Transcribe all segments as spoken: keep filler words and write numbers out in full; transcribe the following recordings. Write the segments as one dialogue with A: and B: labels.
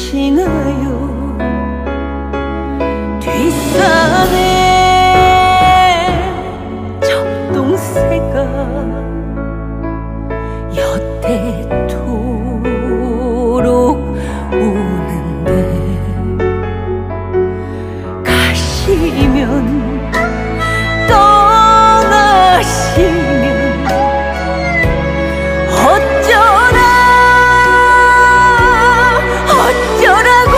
A: 계시나요? 뒷산에 적동새가 여태토록 우는데 가시면 떠나시면 어쩌라 어쩌라고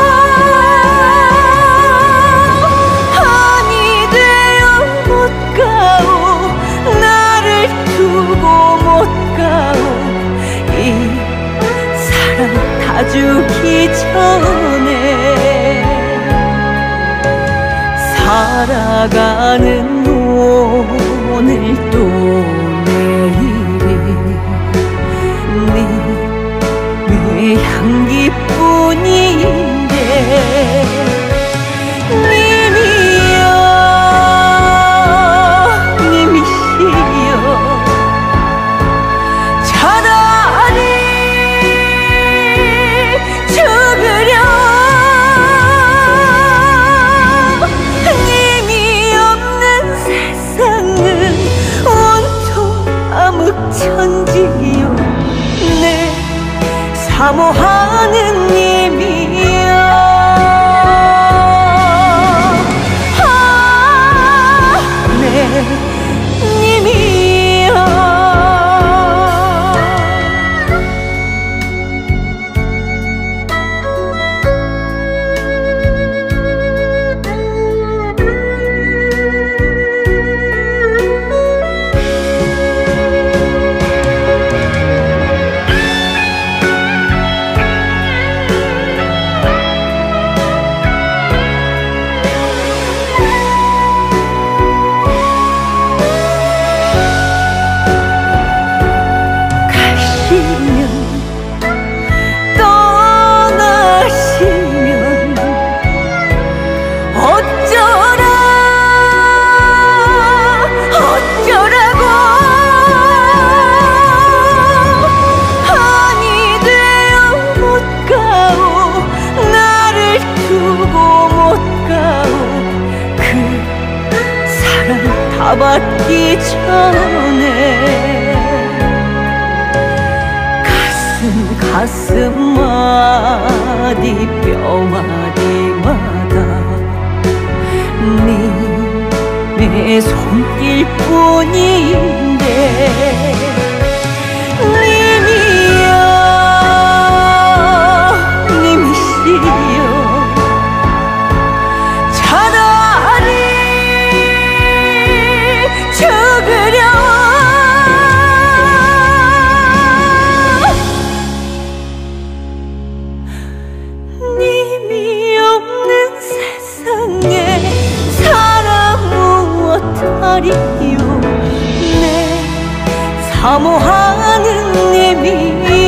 A: 한이 되어 못 가오 나를 두고 못 가오 이 사랑 다 주기 전에 살아가는 오늘도 내일이 네 향기뿐인데 님이여 님이시여 차라리 죽으려 님이 없는 세상은 온통 암흑천지요 내 사모하는 님이여 아, 내 님이여 떠나시면 어쩌라 어쩌라고 한이 되어 못 가오 나를 두고 못 가오 그 사랑 다 받기 전에 가슴마디 뼈마디마다 네 손길뿐인데 님이여 님이시여 차라리 죽으려 님이 없는 세상에 사랑 무엇하리요 내 사모하는 님이